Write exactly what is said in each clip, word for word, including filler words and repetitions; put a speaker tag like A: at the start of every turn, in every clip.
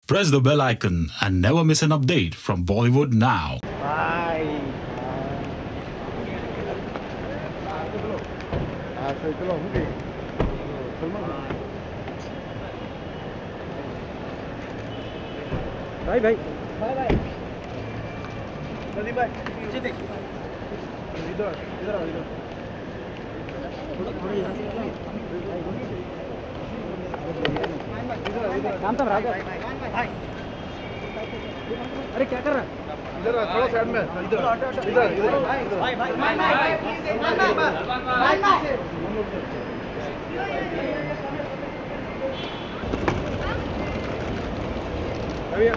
A: Press the bell icon and never miss an update from Bollywood now.
B: Bye. Bye bye. Bye bye. Bye. पीछे देख. इधर इधर आओ इधर. काम तो रहा है. अरे क्या कर रहा है? इधर थोड़ा साइड में. इधर इधर इधर. भाई भाई भाई भाई भाई. अभी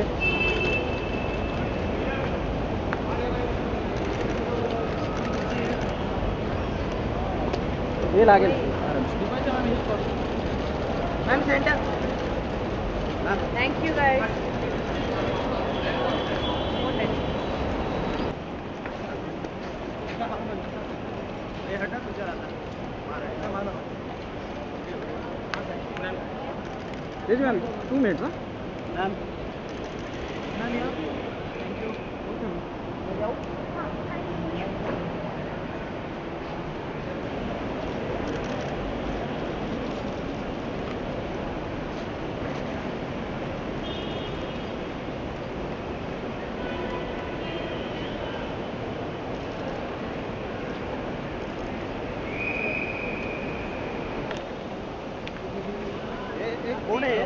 B: ये लागे. Ma'am center.
C: Thank you guys.
B: ये हटा तो चला था. मारो. ये मैम टू मिनट्स ना. मैम मैम यार थैंक यू. ओके जाओ. कौन है?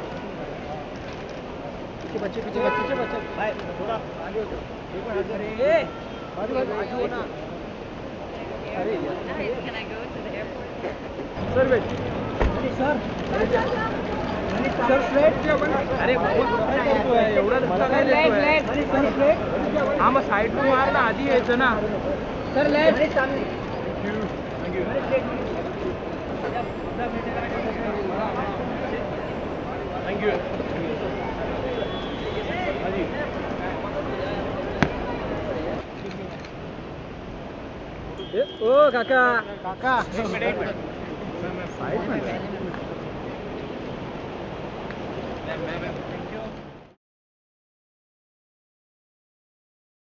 B: पीछे बच्चे पीछे बच्चे बच्चे भाई थोड़ा आगे हो जाओ. अरे ए बाजू बाजू आगे हो ना. अरे
C: Guys, can I go to the airport?
B: Sir wait. Sir sir straight क्या बना? अरे बहुत तो है एवढा धक्का काय देतोय? Sir straight. हां मग साइड टू मार ना आधी यायचं ना. सर लेफ्ट सामने. Thank you thank you. Thank you. ओ काका काका एक मिनट एक मिनट साइड में.